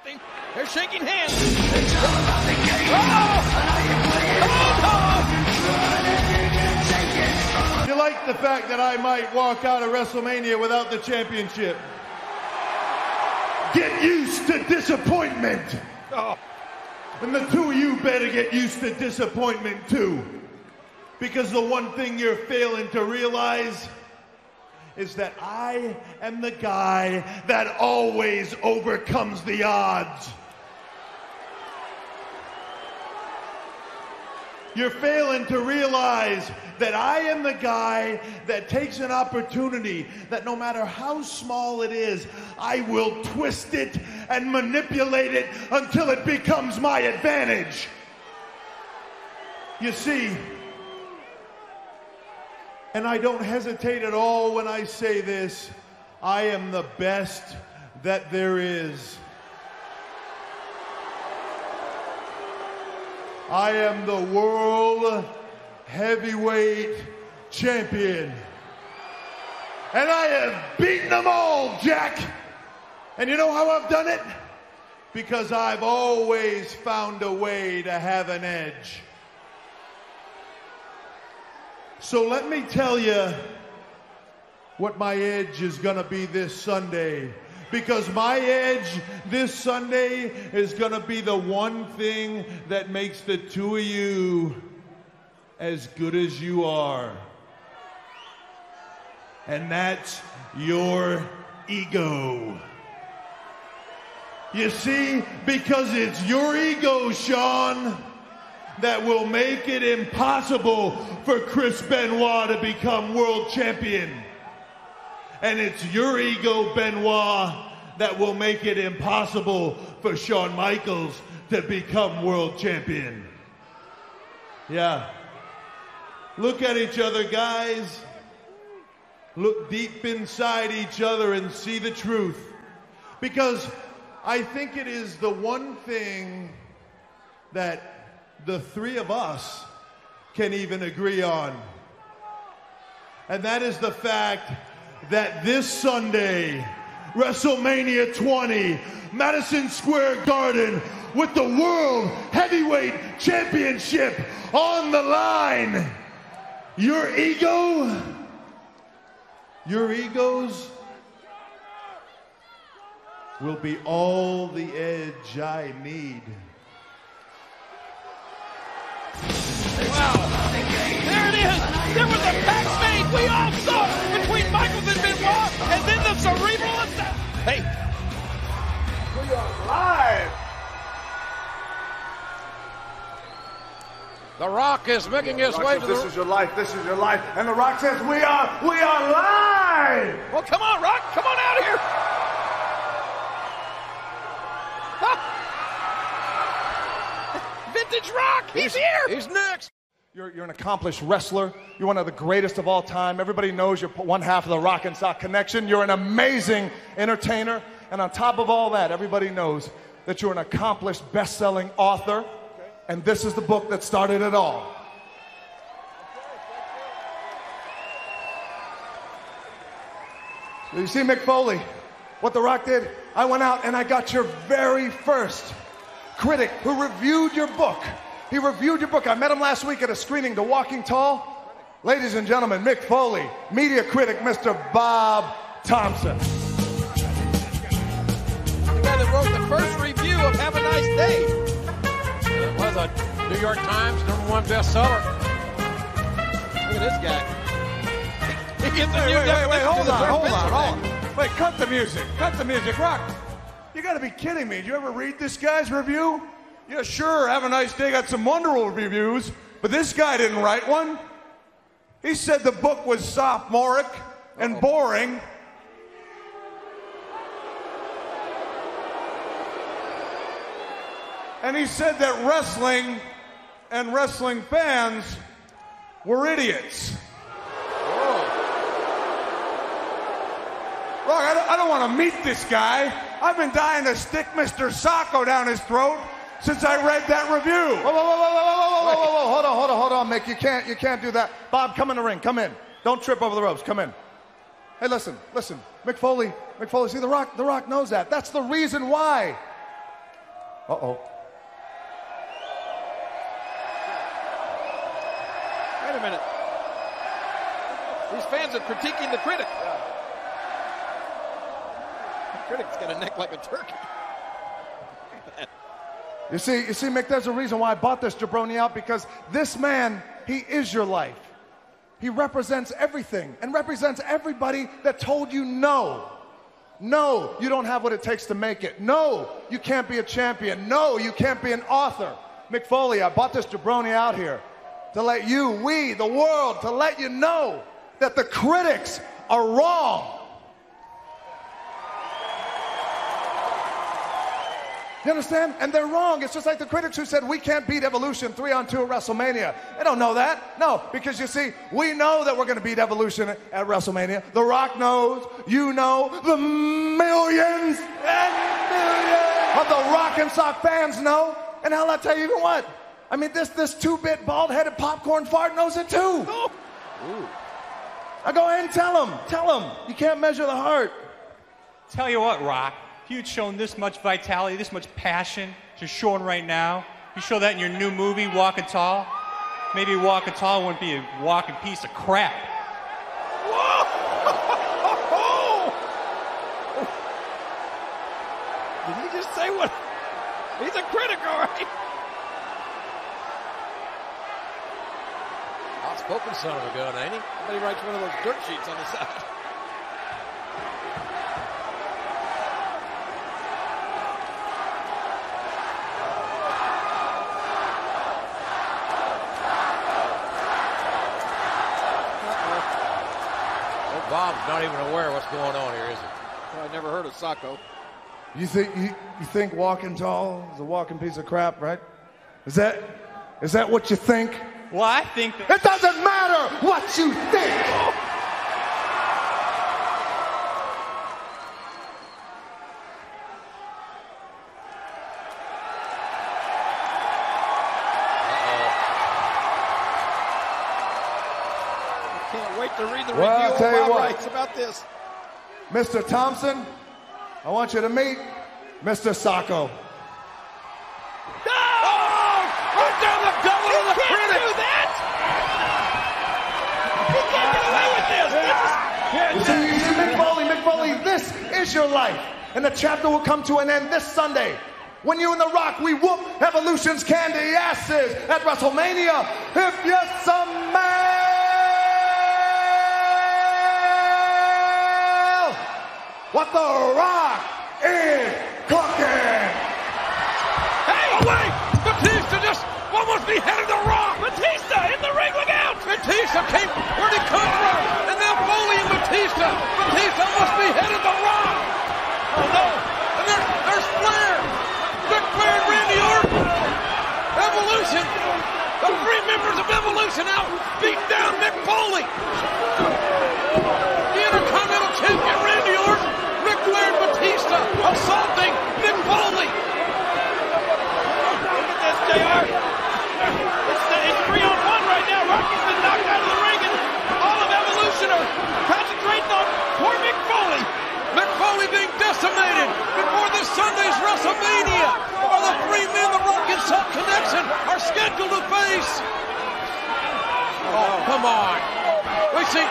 something. They're shaking hands. You like the fact that I might walk out of WrestleMania without the championship? Get used to disappointment. Oh. And the two of you better get used to disappointment too. Because the one thing you're failing to realize is that I am the guy that always overcomes the odds. You're failing to realize that I am the guy that takes an opportunity that no matter how small it is, I will twist it and manipulate it until it becomes my advantage. You see, and I don't hesitate at all when I say this, I am the best that there is. I am the world heavyweight champion. And I have beaten them all, Jack. And you know how I've done it? Because I've always found a way to have an edge. So let me tell you what my edge is going to be this Sunday. Because my edge this Sunday is going to be the one thing that makes the two of you as good as you are. And that's your ego. You see, because it's your ego, Sean, that will make it impossible for Chris Benoit to become world champion. And it's your ego, Benoit, that will make it impossible for Shawn Michaels to become world champion. Yeah. Look at each other, guys. Look deep inside each other and see the truth. Because I think it is the one thing that the three of us can even agree on. And that is the fact that this Sunday, WrestleMania 20, Madison Square Garden, with the World Heavyweight Championship on the line, your egos will be all the edge I need. Wow. There it is. There was a backstage we all saw between Michaels and Benoit, and then the cerebral attack. Hey. We are live. The Rock is making his way to the... This is your life. This is your life. And The Rock says, we are live. Well, come on, Rock. Come on out here. Vintage Rock. He's here. He's next. You're an accomplished wrestler. You're one of the greatest of all time. Everybody knows you're one half of the Rock and Sock Connection. You're an amazing entertainer. And on top of all that, everybody knows that you're an accomplished best-selling author. And this is the book that started it all. You see, Mick Foley, what The Rock did? I went out and I got your very first critic who reviewed your book. He reviewed your book. I met him last week at a screening, The Walking Tall. Ladies and gentlemen, Mick Foley, media critic, Mr. Bob Thompson. The guy that wrote the first review of Have a Nice Day. It was a New York Times #1 bestseller. Look at this guy. He gets a new Wait, hold on. Wait, cut the music. Rock, you gotta be kidding me. Did you ever read this guy's review? Yeah, sure, Have a Nice Day got some wonderful reviews, but this guy didn't write one. He said the book was sophomoric and boring. And he said that wrestling and wrestling fans were idiots. Look, I don't want to meet this guy. I've been dying to stick Mr. Sacco down his throat since I read that review. Whoa, hold on, Mick. You can't do that. Bob, come in the ring. Come in. Don't trip over the ropes. Come in. Hey, listen. Mick Foley, see, The Rock knows that. That's the reason why Uh-oh. Wait a minute. These fans are critiquing the critic. The critic's got a neck like a turkey. You see, Mick, there's a reason why I bought this jabroni out, because this man, he is your life. He represents everything and represents everybody that told you no. No, you don't have what it takes to make it. No, you can't be a champion. No, you can't be an author. Mick Foley, I bought this jabroni out here to let you, we, the world, to let you know that the critics are wrong. You understand? And they're wrong. It's just like the critics who said we can't beat Evolution 3-on-2 at WrestleMania. They don't know that. No, because you see, we know that we're going to beat Evolution at WrestleMania. The Rock knows. You know. The millions and millions of the Rock and Sock fans know. And hell, I'll tell you even what. I mean, this two-bit bald-headed popcorn fart knows it too. Ooh. Now go ahead and tell him. Tell him. You can't measure the heart. Tell you what, Rock. If you'd shown this much vitality, this much passion to Sean right now, you show that in your new movie, Walking Tall, maybe Walking Tall wouldn't be a walking piece of crap. Whoa! Did he just say what? He's a critic, all right. Outspoken son of a gun, ain't he? Somebody writes one of those dirt sheets on the side. Bob's not even aware of what's going on here, is he? Well, I never heard of Sacco. You think Walking Tall is a walking piece of crap, right? Is that what you think? Well, I think that... It doesn't matter what you think! Can't wait to read the Well, I'll review tell you Bob what. writes about this. Mr. Thompson, I want you to meet Mr. Sacco. Right down the gullet of the critic. Do that. He can't get away with this. You see, Mick Foley, this is your life. And the chapter will come to an end this Sunday, when you and The Rock, we whoop Evolution's candy asses at WrestleMania. If you smell what The Rock is cooking. Hey, oh wait! Batista just almost beheaded The Rock. Batista in the ring, look out! Batista came, where'd he come from? And now Foley and Batista. Batista almost beheaded The Rock. Oh no! And there's Flair. Ric Flair and Randy Orton. Evolution. The three members of Evolution out beat down Mick Foley. The Intercontinental Champion Randy Orton. Ric Flair and Batista assaulting Mick Foley. Look at this, JR. It's 3-on-1 right now. Rocky's been knocked out of the ring, and all of Evolution are concentrating on poor Mick Foley. Mick Foley being decimated before this Sunday's WrestleMania. Are the three men the Rock and Sock Connection are scheduled to face. Oh, come on. We see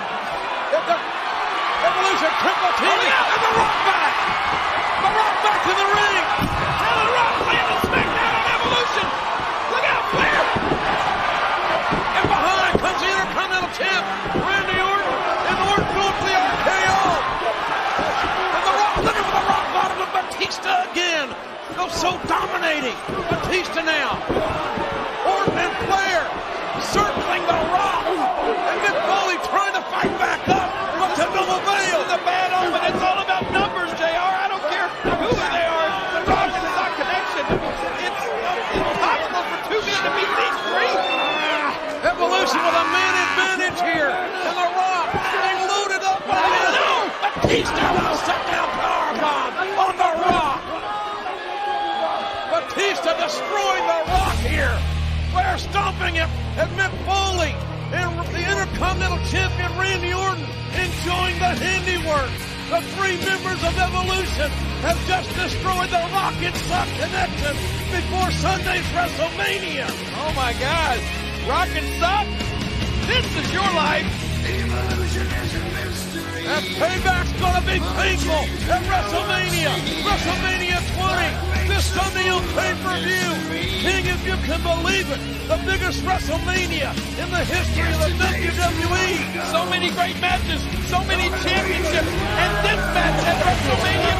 Evolution triple team, and The Rock back. The Rock back to the ring. Now The Rock landing smackdown on Evolution. Look out, Flair. And behind comes the Intercontinental Champ, Randy Orton, and Orton going for the RKO. And The Rock looking for the rock bottom of Batista again. Oh, so dominating. Batista now. Orton and Flair circling The Rock. And Mick Foley trying to fight back up. But to no avail. It's a bad omen. It's all about numbers, JR. I don't care who they are. The Rock and Sock Connection. It's impossible for two men to beat these three. Evolution with a man advantage here. And The Rock being loaded up by the no! Batista with a sit-down powerbomb on The Rock. Batista destroying The Rock here. Flair stomping him at Mick Foley. And the Intercontinental Champion Randy Orton enjoying the handiwork The three members of Evolution have just destroyed the Rock and Sock Connection before Sunday's WrestleMania. Oh my God. Rock and Sock? This is your life. That payback's gonna be painful at WrestleMania. WrestleMania 20. This Sunday on pay-per-view. King, if you can believe it, the biggest WrestleMania in the history of the WWE. So many great matches, so many championships, and this match at WrestleMania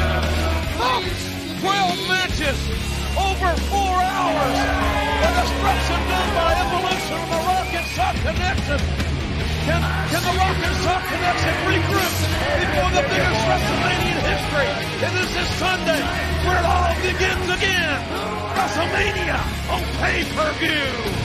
20. 12 matches, over 4 hours. The destruction done by Evolution of the Rock and Sock Connection. Can the Rock and Sock Connection regroup before the biggest WrestleMania in history? And this is Sunday, where it all begins again. WrestleMania on pay-per-view.